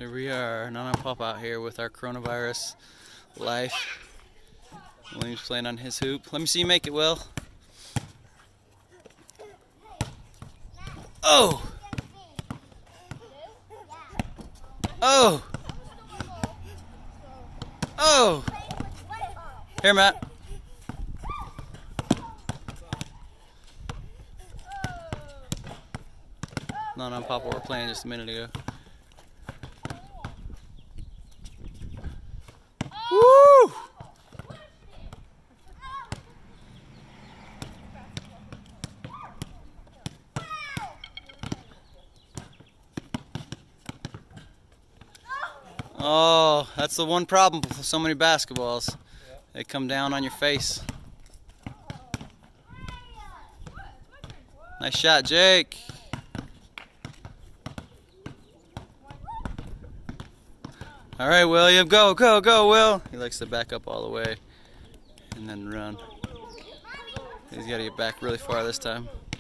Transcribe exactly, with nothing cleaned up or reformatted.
Here we are, Nana and Pop out here with our coronavirus life. William's playing on his hoop. Let me see you make it, Will. Oh! Oh! Oh! Here, Matt. Nana and Papa were playing just a minute ago. Woo! Oh, that's the one problem with so many basketballs. They come down on your face. Nice shot, Jake. All right, William, go, go, go, Will. He likes to back up all the way and then run. He's got to get back really far this time.